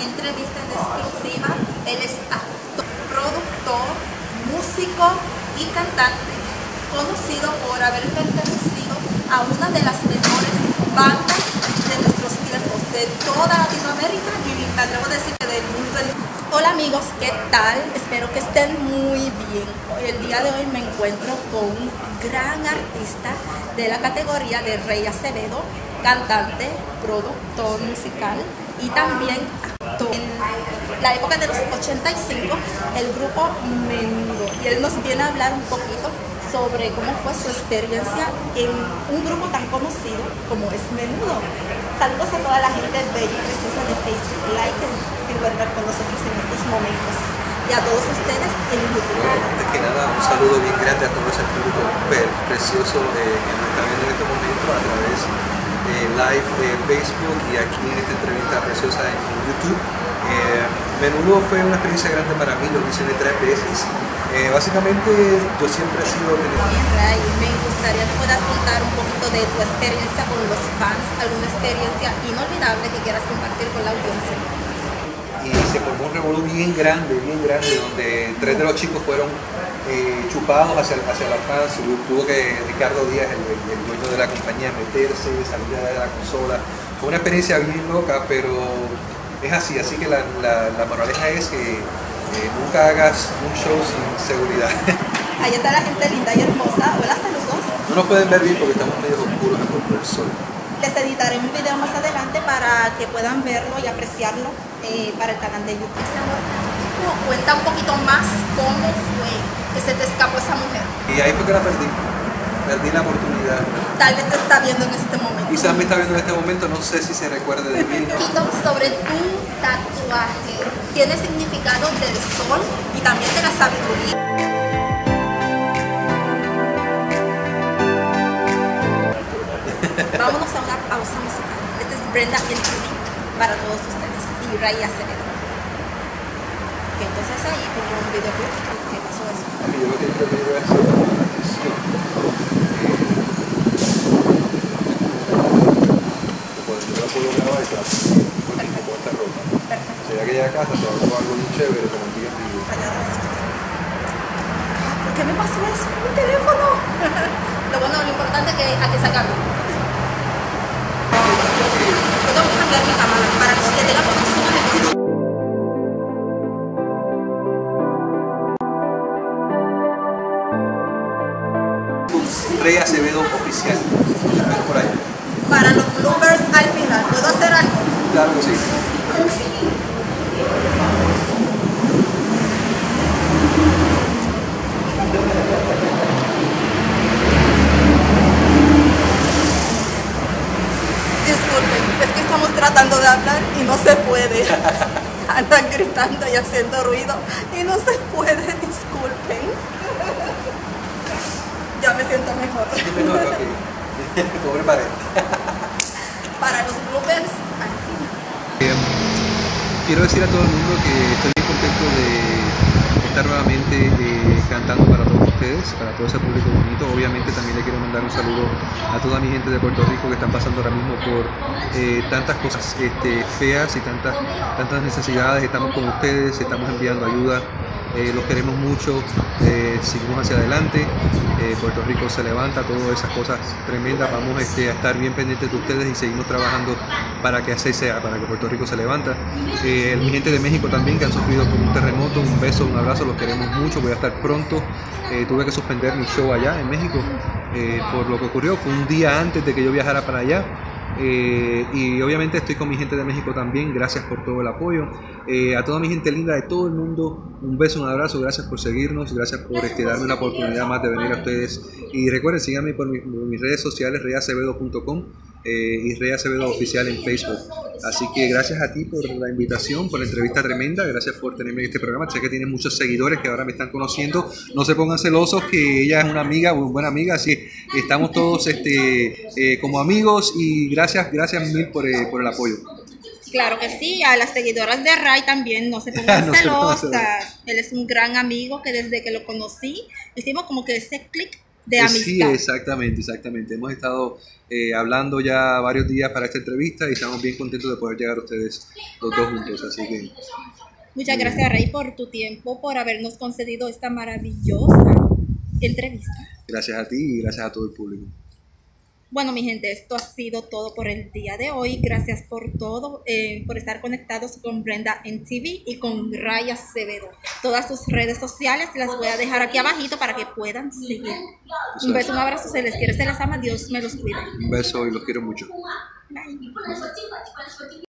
entrevista en exclusiva. Él es actor, productor, músico y cantante, conocido por haber pertenecido a una de las mejores bandas de nuestros tiempos, de toda Latinoamérica y me atrevo a decir que del mundo. Hola amigos, ¿qué tal? Espero que estén muy bien. El día de hoy me encuentro con un gran artista de la categoría de Rey Acevedo, cantante, productor musical y también actor. En la época de los 85, el grupo Menudo, y él nos viene a hablar un poquito sobre cómo fue su experiencia en un grupo tan conocido como es Menudo. Saludos a toda la gente bella y preciosa de Facebook Live que se encuentran con nosotros en estos momentos y a todos ustedes en YouTube. Antes que nada, un saludo bien grande a todo ese público precioso que nos está viendo en este momento a través de live de Facebook y aquí en esta entrevista preciosa en YouTube. Menudo fue una experiencia grande para mí, lo hice 3 veces. Básicamente yo siempre he sido... Bien, Ray, me gustaría que puedas contar un poquito de tu experiencia con los fans, alguna experiencia inolvidable que quieras compartir con la audiencia. Y se formó un revolú bien grande, donde 3 de los chicos fueron chupados hacia las fans. Tuvo que Ricardo Díaz, el dueño de la compañía, meterse, salir de la consola. Fue una experiencia bien loca, pero es así que la moraleja es que nunca hagas un show sin seguridad. Ahí está la gente linda y hermosa. Hola, saludos. No nos pueden ver bien porque estamos medio oscuros por el sol. Les editaré un video más adelante para que puedan verlo y apreciarlo para el canal de YouTube. Cuenta un poquito más cómo fue que se te escapó esa mujer. Y ahí fue que la perdí la oportunidad. Tal vez te está viendo en este momento. Quizás me está viendo en este momento, no sé si se recuerde de mí. Un poquito sobre tu tatuaje. Tiene significado del sol y también de la sabiduría. Vámonos a una pausa musical. Este es Brenda Entry para todos ustedes y Ray Acevedo. Okay, entonces ahí como un videoclip. ¿Qué pasó eso? Yo lo que quiero es atención. Yo la puedo grabar y tratar con esta ropa. Si llega aquella casa se va a probar algo muy chévere como el día en vivo. ¿Por qué me pasó eso? Mi teléfono. Lo importante es que aquí sacarlo. Yo tengo que cambiar mi cámara para que tenga conexión mejor. Rey Acevedo oficial. Por ahí. Para los bloopers al final, ¿puedo hacer algo? Claro que sí. Disculpen, es que estamos tratando de hablar y no se puede. Andan gritando y haciendo ruido y no se puede, disculpen. Ya me siento mejor. Mejor, ok. Pobre pared. Para los bloopers al final. Quiero decir a todo el mundo que estoy muy contento de estar nuevamente cantando para todos ustedes, para todo ese público bonito. Obviamente también le quiero mandar un saludo a toda mi gente de Puerto Rico que están pasando ahora mismo por tantas cosas feas y tantas necesidades. Estamos con ustedes, estamos enviando ayuda. Los queremos mucho, seguimos hacia adelante, Puerto Rico se levanta, todas esas cosas tremendas, vamos a estar bien pendientes de ustedes y seguimos trabajando para que así sea, para que Puerto Rico se levanta. Mi gente de México también que han sufrido por un terremoto, un beso, un abrazo, los queremos mucho, voy a estar pronto. Tuve que suspender mi show allá en México por lo que ocurrió, fue un día antes de que yo viajara para allá. Y obviamente estoy con mi gente de México también, gracias por todo el apoyo. A toda mi gente linda de todo el mundo, un beso, un abrazo, gracias por seguirnos, gracias por darme una oportunidad más de venir a ustedes. Y recuerden, síganme por mis redes sociales, reyacevedo.com y Rey Acevedo Oficial en Facebook. Así que gracias a ti por la invitación, por la entrevista tremenda, gracias por tenerme en este programa. Sé que tienes muchos seguidores que ahora me están conociendo, no se pongan celosos que ella es una amiga, muy buena amiga, así que estamos todos como amigos y gracias mil por el apoyo. Claro que sí, a las seguidoras de Ray también no se pongan celosas. Él es un gran amigo que desde que lo conocí hicimos como que ese clic de amistad. Sí, exactamente. Hemos estado hablando ya varios días para esta entrevista y estamos bien contentos de poder llegar a ustedes los dos juntos, así que... Muchas gracias, Rey, por tu tiempo, por habernos concedido esta maravillosa entrevista. Gracias a ti y gracias a todo el público. Bueno, mi gente, esto ha sido todo por el día de hoy. Gracias por todo, por estar conectados con Brenda en TV y con Raya Acevedo. Todas sus redes sociales las voy a dejar aquí abajito para que puedan seguir. Un beso, un abrazo, se les quiere, se les ama, Dios me los cuida. Un beso y los quiero mucho. Bye.